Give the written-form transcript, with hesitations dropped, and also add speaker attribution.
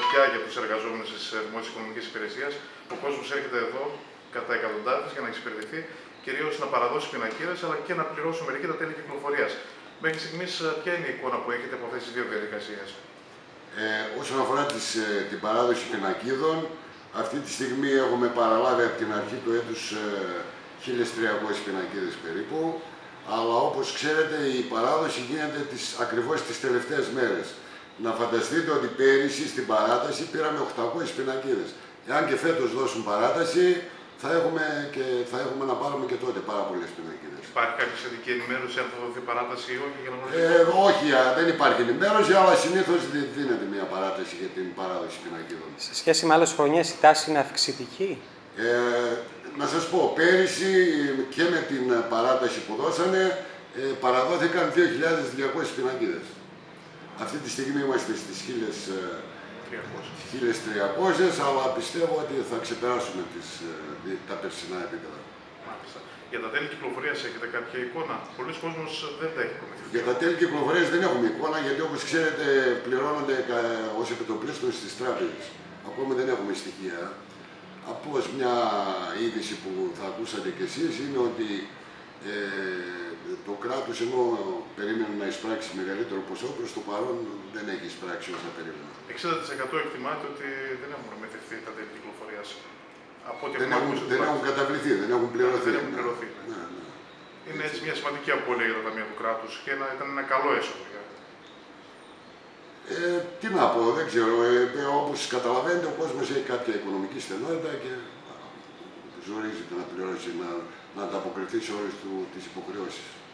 Speaker 1: πια για τους εργαζόμενους της Δημόσιας Οικονομικής Υπηρεσίας. Ο κόσμος έρχεται εδώ κατά εκατοντάδες για να εξυπηρετηθεί, κυρίως να παραδώσει πινακίδες, αλλά και να πληρώσουν μερικοί τα τέλη κυκλοφορίας. Μέχρι στιγμής, ποια είναι η εικόνα που έχετε από αυτές τις δύο διαδικασίες?
Speaker 2: Όσον αφορά την παράδοση πινακίδων, αυτή τη στιγμή έχουμε παραλάβει από την αρχή του έτους 1.300 πινακίδες περίπου, αλλά όπως ξέρετε η παράδοση γίνεται ακριβώς τις τελευταίες μέρες. Να φανταστείτε ότι πέρυσι στην παράταση πήραμε 800 πινακίδες. Εάν και φέτος δώσουν παράταση, θα έχουμε να πάρουμε και τότε πάρα πολλές πινακίδες.
Speaker 1: Υπάρχει κάποια σχετική ενημέρωση αν θα δοθεί παράταση ή όχι για να
Speaker 2: όχι, δεν υπάρχει ενημέρωση, αλλά συνήθως δίνεται μια παράταση για την παράδοση πινακίδων.
Speaker 3: Σε σχέση με άλλες χρονιές η τάση είναι αυξητική?
Speaker 2: Να σας πω, πέρυσι και με την παράταση που δώσανε, παραδόθηκαν 2.200 πινακίδες. Αυτή τη στιγμή είμαστε στις 1.300, αλλά πιστεύω ότι θα ξεπεράσουμε τα περσινά επίπεδα.
Speaker 1: Μάλιστα. Για τα τέλη κυκλοφορίας έχετε κάποια εικόνα? Πολλοί κόσμος δεν τα έχει προμηθευτεί.
Speaker 2: Για τα τέλη κυκλοφορίας δεν έχουμε εικόνα, γιατί όπως ξέρετε πληρώνονται ως επιτοπλίστων στις τράπεζες. Ακόμα δεν έχουμε στοιχεία. Απλώς μια είδηση που θα ακούσατε κι εσείς είναι ότι το κράτος, ενώ περίμενε να εισπράξει μεγαλύτερο ποσό, προς το παρόν δεν έχει εισπράξει όσα περίμενε.
Speaker 1: 60% εκτιμάται ότι δεν έχουν προμηθευτεί τα τέλη κυκλοφορίας.
Speaker 2: Δεν έχουν καταβληθεί, δεν έχουν πληρωθεί.
Speaker 1: Δεν έχουν πληρωθεί.
Speaker 2: Ναι.
Speaker 1: Είναι έτσι μια σημαντική απώλεια για τα ταμεία του κράτους και ήταν ένα καλό έσοδο.
Speaker 2: Τι να πω, δεν ξέρω. Όπως καταλαβαίνετε, ο κόσμος έχει κάποια οικονομική στενότητα και ζορίζεται να πληρώσει, να ανταποκριθεί σε όλες τις υποχρεώσεις.